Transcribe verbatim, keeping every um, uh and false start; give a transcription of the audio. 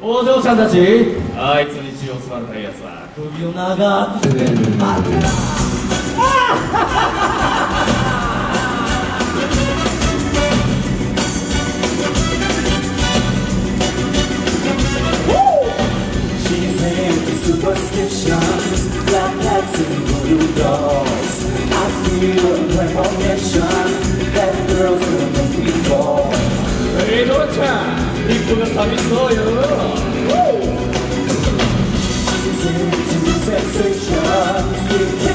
お嬢ちゃんたち、あいつに血を吸われたやつは首を長く上に待ってな。Superstitions, black cats and voodoo dolls. I feel a premonition that girls will make me fall. Hey, Dora-chan, リップが寂しそうよ。She's into sensations.